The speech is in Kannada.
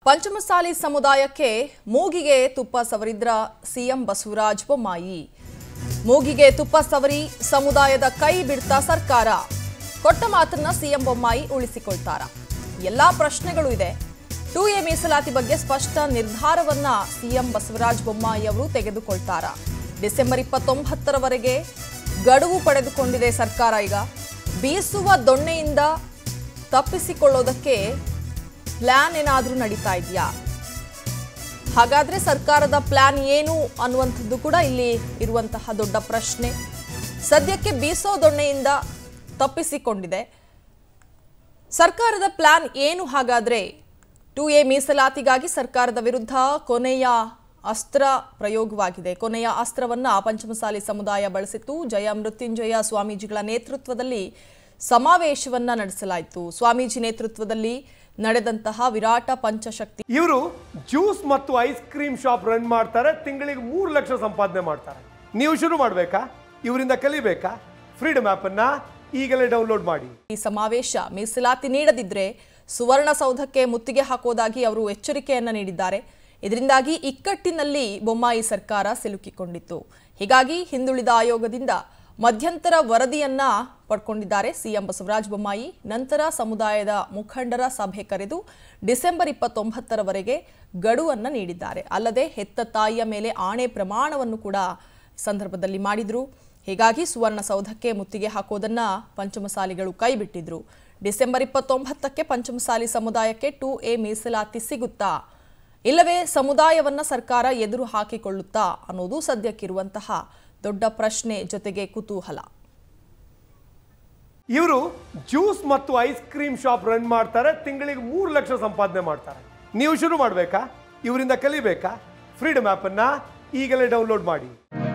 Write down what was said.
ಪಂಚಮಸಾಲಿ ಸಮುದಾಯಕ್ಕೆ ಮೂಗಿಗೆ ತುಪ್ಪ ಸವರಿದ್ರ ಸಿಎಂ ಬಸವರಾಜ ಬೊಮ್ಮಾಯಿ. ಮೂಗಿಗೆ ತುಪ್ಪ ಸವರಿ ಸಮುದಾಯದ ಕೈ ಬಿಡ್ತಾ ಸರ್ಕಾರ. ಕೊಟ್ಟ ಮಾತನ್ನ ಸಿಎಂ ಬೊಮ್ಮಾಯಿ ಉಳಿಸಿಕೊಳ್ತಾರ? ಎಲ್ಲಾ ಪ್ರಶ್ನೆಗಳು ಇದೆ. 2A ಮೀಸಲಾತಿ ಬಗ್ಗೆ ಸ್ಪಷ್ಟ ನಿರ್ಧಾರವನ್ನ ಸಿಎಂ ಬಸವರಾಜ ಬೊಮ್ಮಾಯಿ ಅವರು ತೆಗೆದುಕೊಳ್ತಾರ. ಡಿಸೆಂಬರ್ 29ರವರೆಗೆ ಗಡುವು ಪಡೆದುಕೊಂಡಿದೆ ಸರ್ಕಾರ. ಈಗ ಬೀಸುವ ದೊಣ್ಣೆಯಿಂದ ತಪ್ಪಿಸಿಕೊಳ್ಳೋದಕ್ಕೆ ಪ್ಲಾನ್ ಏನಾದರೂ ನಡೀತಾ ಇದೆಯಾ? ಹಾಗಾದ್ರೆ ಸರ್ಕಾರದ ಪ್ಲಾನ್ ಏನು ಅನ್ನುವಂಥದ್ದು ಕೂಡ ಇಲ್ಲಿ ಇರುವಂತಹ ದೊಡ್ಡ ಪ್ರಶ್ನೆ. ಸದ್ಯಕ್ಕೆ ಬೀಸೋ ದೊಣ್ಣೆಯಿಂದ ತಪ್ಪಿಸಿಕೊಂಡಿದೆ. ಸರ್ಕಾರದ ಪ್ಲಾನ್ ಏನು ಹಾಗಾದ್ರೆ? 2A ಮೀಸಲಾತಿಗಾಗಿ ಸರ್ಕಾರದ ವಿರುದ್ಧ ಕೊನೆಯ ಅಸ್ತ್ರ ಪ್ರಯೋಗವಾಗಿದೆ. ಕೊನೆಯ ಅಸ್ತ್ರವನ್ನ ಪಂಚಮಸಾಲಿ ಸಮುದಾಯ ಬಳಸಿತ್ತು. ಜಯ ಮೃತ್ಯುಂಜಯ ಸ್ವಾಮೀಜಿಗಳ ನೇತೃತ್ವದಲ್ಲಿ ಸಮಾವೇಶವನ್ನ ನಡೆಸಲಾಯಿತು. ಸ್ವಾಮೀಜಿ ನೇತೃತ್ವದಲ್ಲಿ ನಡೆದಂತಹ ವಿರಾಟ ಪಂಚಶಕ್ತಿ. ಇವರು ಜ್ಯೂಸ್ ಮತ್ತು ಐಸ್ ಕ್ರೀಮ್ ಶಾಪ್ ರನ್ ಮಾಡ್ತಾರೆ. ತಿಂಗಳಿಗೆ 3 ಲಕ್ಷ ಸಂಪಾದನೆ ಮಾಡ್ತಾರೆ. ನೀವು ಶುರು ಮಾಡಬೇಕಾ? ಇವರಿಂದ ಕಲಿಬೇಕಾ? ಫ್ರೀಡಮ್ ಆಪ್ ಅನ್ನ ಈಗಲೇ ಡೌನ್ಲೋಡ್ ಮಾಡಿ. ಈ ಸಮಾವೇಶ ಮೀಸಲಾತಿ ನೀಡದಿದ್ರೆ ಸುವರ್ಣಸೌಧಕ್ಕೆ ಮುತ್ತಿಗೆ ಹಾಕೋದಾಗಿ ಅವರು ಎಚ್ಚರಿಕೆಯನ್ನ ನೀಡಿದ್ದಾರೆ. ಇದರಿಂದಾಗಿ ಇಕ್ಕಟ್ಟಿನಲ್ಲಿ ಬೊಮ್ಮಾಯಿ ಸರ್ಕಾರ ಸಿಲುಕಿಕೊಂಡಿತ್ತು. ಹೀಗಾಗಿ ಹಿಂದುಳಿದ ಆಯೋಗದಿಂದ ಮಧ್ಯಂತರ ವರದಿಯನ್ನ ಪಡ್ಕೊಂಡಿದ್ದಾರೆ ಸಿಎಂ ಬಸವರಾಜ ಬೊಮ್ಮಾಯಿ. ನಂತರ ಸಮುದಾಯದ ಮುಖಂಡರ ಸಭೆ ಕರೆದು ಡಿಸೆಂಬರ್ 29ರವರೆಗೆ ಗಡುವನ್ನ ನೀಡಿದ್ದಾರೆ. ಅಲ್ಲದೆ ಹೆತ್ತ ತಾಯಿಯ ಮೇಲೆ ಆಣೆ ಪ್ರಮಾಣವನ್ನು ಕೂಡ ಸಂದರ್ಭದಲ್ಲಿ ಮಾಡಿದ್ರು. ಹೀಗಾಗಿ ಸುವರ್ಣಸೌಧಕ್ಕೆ ಮುತ್ತಿಗೆ ಹಾಕೋದನ್ನ ಪಂಚಮಸಾಲಿಗಳು ಕೈಬಿಟ್ಟಿದ್ರು. ಡಿಸೆಂಬರ್ 29ಕ್ಕೆ ಪಂಚಮಸಾಲಿ ಸಮುದಾಯಕ್ಕೆ 2A ಮೀಸಲಾತಿ ಸಿಗುತ್ತಾ, ಇಲ್ಲವೇ ಸಮುದಾಯವನ್ನ ಸರ್ಕಾರ ಎದುರು ಹಾಕಿಕೊಳ್ಳುತ್ತಾ ಅನ್ನೋದು ಸದ್ಯಕ್ಕಿರುವಂತಹ ದೊಡ್ಡ ಪ್ರಶ್ನೆ, ಜೊತೆಗೆ ಕುತೂಹಲ. ಇವರು ಜ್ಯೂಸ್ ಮತ್ತು ಐಸ್ ಕ್ರೀಮ್ ಶಾಪ್ ರನ್ ಮಾಡ್ತಾರೆ. ತಿಂಗಳಿಗೆ 3 ಲಕ್ಷ ಸಂಪಾದನೆ ಮಾಡ್ತಾರೆ. ನೀವು ಶುರು ಮಾಡಬೇಕಾ? ಇವರಿಂದ ಕಲಿಬೇಕಾ? ಫ್ರೀಡಮ್ ಆಪ್ ಅನ್ನ ಈಗಲೇ ಡೌನ್ಲೋಡ್ ಮಾಡಿ.